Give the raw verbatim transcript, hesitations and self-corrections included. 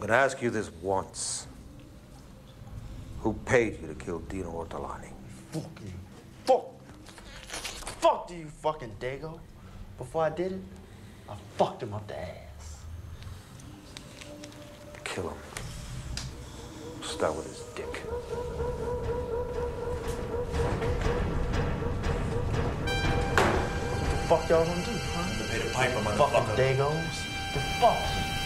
gonna ask you this once. Who paid you to kill Dino Ortolani? Fuck you. Fuck. Fuck do you fucking Dago. Before I did it, I fucked him up the ass. Kill him. Start with his dick. What the fuck y'all gonna do, huh? They paid a piper, Fucking motherfucker. Dagos. The fuck?